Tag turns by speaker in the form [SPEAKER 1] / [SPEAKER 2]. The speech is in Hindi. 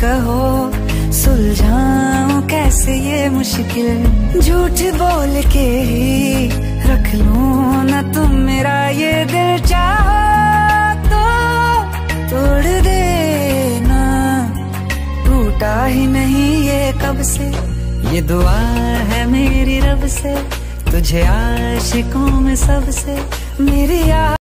[SPEAKER 1] कहो सुलझाऊं कैसे ये मुश्किल, झूठ बोल के ही रख लूं ना तुम मेरा ये दिल, चाहो तो तोड़ देना, टूटा ही नहीं ये कब से, ये दुआ है मेरी रब से, तुझे आशिकों में सबसे मेरी